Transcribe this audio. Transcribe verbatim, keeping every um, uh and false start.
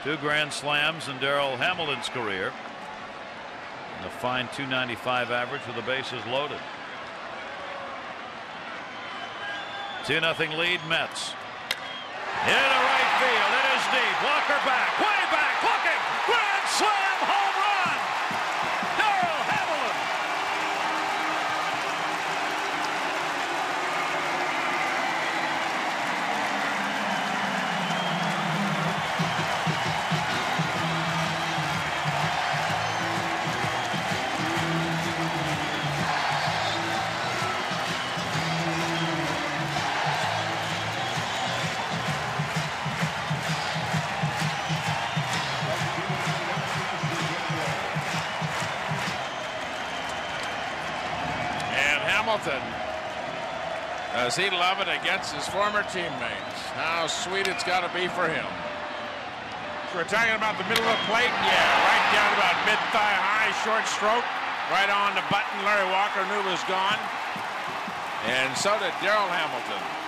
Two grand slams in Darryl Hamilton's career. And a fine two ninety-five average with the bases loaded. two nothing lead Mets. Into right field. It is deep. Walker back. Way back. Looking. Grand slam. Home run. Darryl Hamilton. Hamilton, does he love it against his former teammates? How sweet it's got to be for him. So we're talking about the middle of the plate. Yeah, right down about mid-thigh high, short stroke. Right on the button Larry Walker knew was gone. And so did Darryl Hamilton.